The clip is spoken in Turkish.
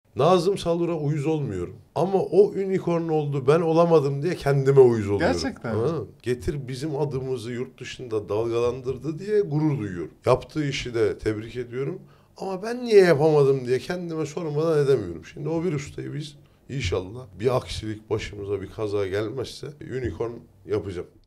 Nazım Salur'a uyuz olmuyorum. Ama o unicorn oldu, ben olamadım diye kendime uyuz oluyorum. Gerçekten mi? Anladın mı? Getir bizim adımızı yurt dışında dalgalandırdı diye gurur duyuyorum. Yaptığı işi de tebrik ediyorum. Ama ben niye yapamadım diye kendime sormadan edemiyorum. Şimdi o bir ustayı biz inşallah bir aksilik başımıza bir kaza gelmezse unicorn yapacağım.